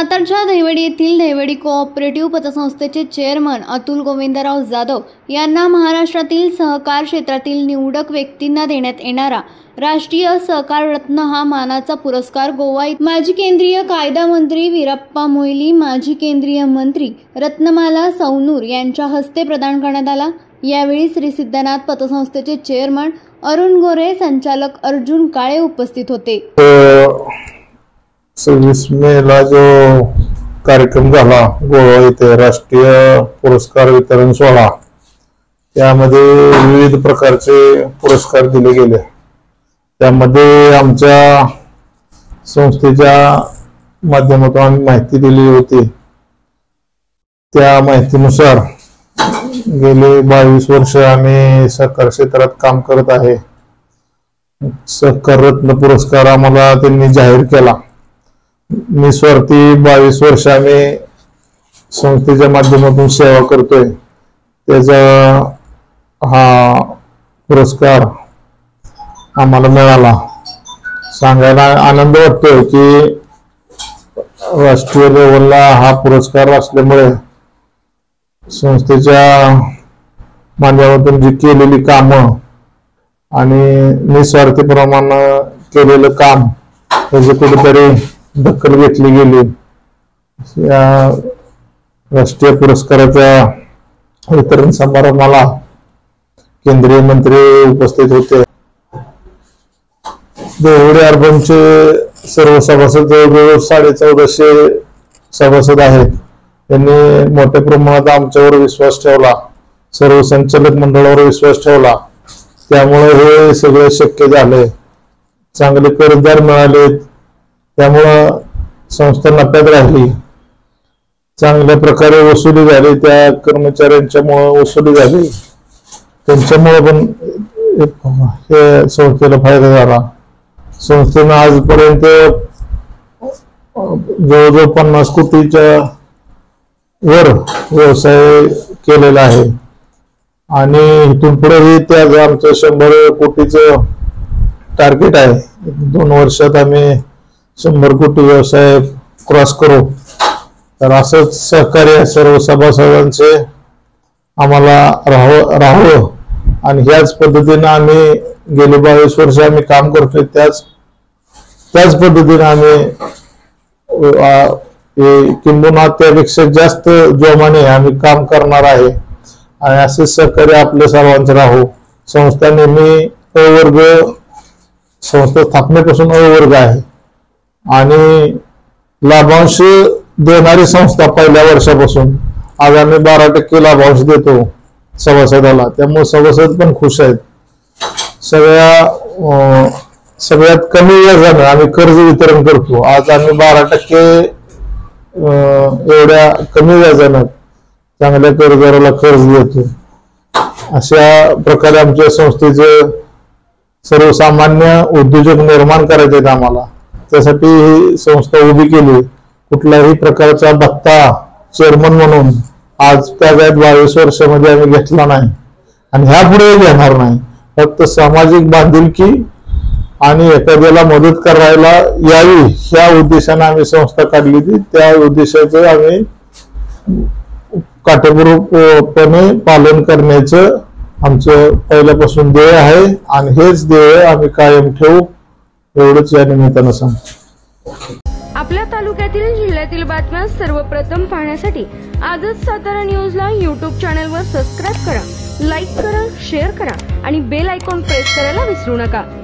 सातारच्या दहिवडी येथील दहिवडी कोऑपरेटिव्ह पतसंस्थेचे चेअरमन अतुल गोविंदराव जाधव यांना महाराष्ट्रातील सहकार क्षेत्रातील निवडक व्यक्तींना देण्यात येणारा राष्ट्रीय सहकार रत्न हा मानाचा पुरस्कार गोवा माजी केंद्रीय कायदा मंत्री वीरप्पा मोइली, माजी केंद्रीय मंत्री रत्नमाला सौनूर यांच्या हस्ते प्रदान करण्यात आला। यावेळी श्री सिद्धनाथ पतसंस्थेचे चेअरमन अरुण गोरे, संचालक अर्जुन काळे उपस्थित होते। 26 मेला जो कार्यक्रम झाला गोवा येथे राष्ट्रीय पुरस्कार वितरण सोहळा, त्यामध्ये विविध प्रकारचे पुरस्कार दिले गेले। त्यामध्ये आमच्या संस्थेच्या माध्यमातून आम्ही माहिती दिली होती। त्या माहितीनुसार गेले 22 वर्ष आम्ही सहकार क्षेत्रात काम करत आहे। सहकार रत्न पुरस्कार आम्हाला त्यांनी जाहीर केला। निस्वार्थी 22 वर्ष आम्ही संस्थेच्या माध्यमातून सेवा करतोय, त्याचा हा पुरस्कार आम्हाला मिळाला। सांगायला आनंद वाटतोय की राष्ट्रीय लेवलला हा पुरस्कार असल्यामुळे संस्थेच्या माध्यमातून जी केलेली कामं आणि निस्वार्थीप्रमाणे केलेलं काम त्याची कुठेतरी दखल घेतली गेली। या राष्ट्रीय पुरस्काराच्या वितरण समारंभाला केंद्रीय मंत्री उपस्थित होते। दहिवडी अर्बनचे सर्व सभासद जवळजवळ 1450 सभासद आहेत। त्यांनी मोठ्या प्रमाणात आमच्यावर विश्वास ठेवला, सर्व संचालक मंडळावर विश्वास ठेवला, त्यामुळे हे सगळे शक्य झाले। चांगले कर्जदार मिळाले, त्यामुळे संस्था नफ्यात राहिली। चांगल्या प्रकारे वसुली झाली, त्या कर्मचाऱ्यांच्यामुळे वसुली झाली, त्यांच्यामुळे पण हे संस्थेला फायदा झाला। संस्थेने आजपर्यंत जवळजवळ 50 कोटीच्या वर व्यवसाय केलेला आहे आणि इथून पुढेही त्याच आमचं 100 कोटीचं टार्गेट आहे। 2 वर्षात आम्ही 100 कोटी व्यवसाय क्रॉस करू। तर असंच सहकार्य सर्व सभासदांचे आम्हाला राहावं आणि ह्याच पद्धतीने आम्ही गेले 22 वर्ष आम्ही काम करतोय, त्याच पद्धतीने आम्ही किंबहुना त्यापेक्षा जास्त जोमाने आम्ही काम करणार आहे आणि असे सहकार्य आपल्या सर्वांचे राहू। संस्था नेहमी अ वर्ग, संस्था स्थापनेपासून अ वर्ग आहे आणि लाभांश देणारी संस्था पहिल्या वर्षापासून आज आम्ही 12% लाभांश देतो सभासदाला, त्यामुळे सभासद पण खुश आहेत। सगळ्यात कमी व्याजाने आम्ही कर्ज वितरण करतो। आज आम्ही 12% एवढ्या कमी व्याजाने चांगल्या कर्जदाराला कर्ज देतो। अशा प्रकारे आमच्या संस्थेचे सर्वसामान्य उद्योजक निर्माण करायचे आहेत आम्हाला, त्यासाठी ही संस्था उभी केली। कुठल्याही प्रकारचा भत्ता चेअरमन म्हणून आज त्या 22 वर्षामध्ये आम्ही घेतला नाही आणि ह्यापुढे घेणार नाही। फक्त सामाजिक बांधिलकी आणि एखाद्याला मदत करायला यावी ह्या उद्देशाने आम्ही संस्था काढली होती। त्या उद्देशाचं आम्ही काटेकोरपणे पालन करण्याचं आमचं पहिल्यापासून ध्येय आहे आणि हेच ध्येय आम्ही कायम ठेवू, एवढंच या निमित्तानं सांगतो। आपल्या तालुक्यातील जिल्ह्यातील बातम्या सर्वप्रथम पाहण्यासाठी आजच सातारा न्यूजला YouTube चॅनलवर सबस्क्राइब करा, लाईक करा, शेअर करा आणि बेल आयकॉन प्रेस करायला विसरू नका।